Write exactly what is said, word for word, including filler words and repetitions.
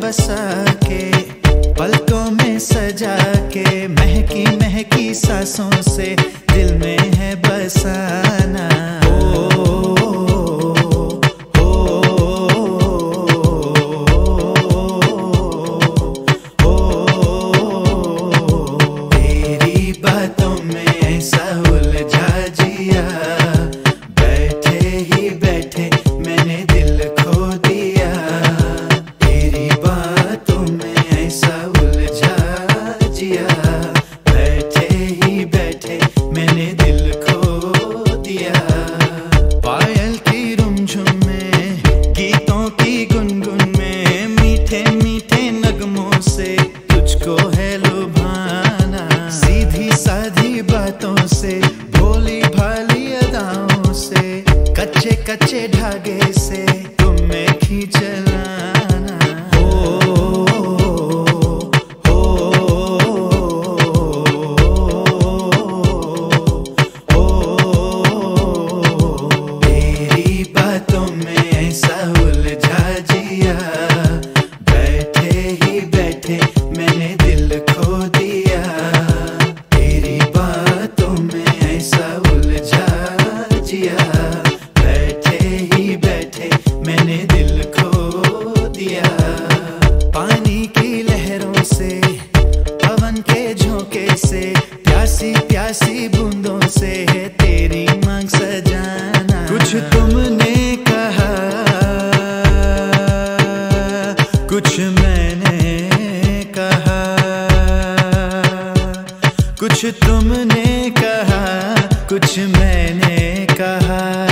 बसा के, पलकों में सजा के, महकी महकी सांसों से दिल में है बसाना। तेरी बातों में ऐसा उलझा जिया, बैठे ही बैठे मैंने दिल खो दिया। तेरी बातों में ऐसा उलझा जिया, बैठे ही बैठे मैंने दिल खो दिया। पायल की रुमझुम में, गीतों की गुनगुन में, मीठे मीठे नगमों से तुझको है लुभाना। सीधी साधी बातों से, भोली भाली अदाओं से, कच्चे कच्चे धागे से तुम में खींच लाना। हो हो हो तेरी बातों में ऐसा उलझा जिया, बैठे ही बैठे मैंने दिल खो दिया। तेरी बातों में ऐसा उलझा जिया, बैठे ही बैठे मैंने दिल खो दिया। पानी की लहरों से, पवन के झोंके से, प्यासी प्यासी बूंदों से है तेरी मांग सजाना। कुछ तुमने कहा, कुछ मैंने कहा, कुछ तुमने कहा, कुछ मैंने कहा।